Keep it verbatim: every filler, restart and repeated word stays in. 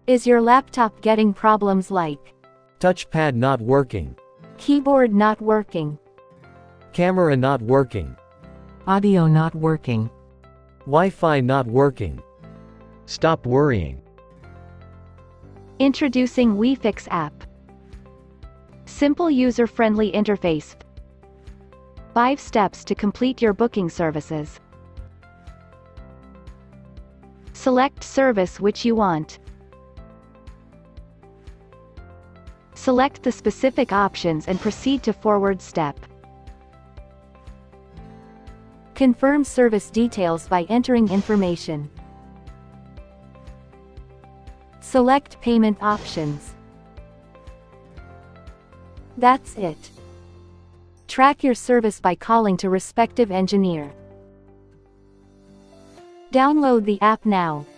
Is your laptop getting problems like touchpad not working, keyboard not working, camera not working, audio not working, Wi-Fi not working? Stop worrying. Introducing Wefix app. Simple user-friendly interface. Five steps to complete your booking services. Select service which you want. Select the specific options and proceed to forward step. Confirm service details by entering information. Select payment options. That's it. Track your service by calling to respective engineer. Download the app now.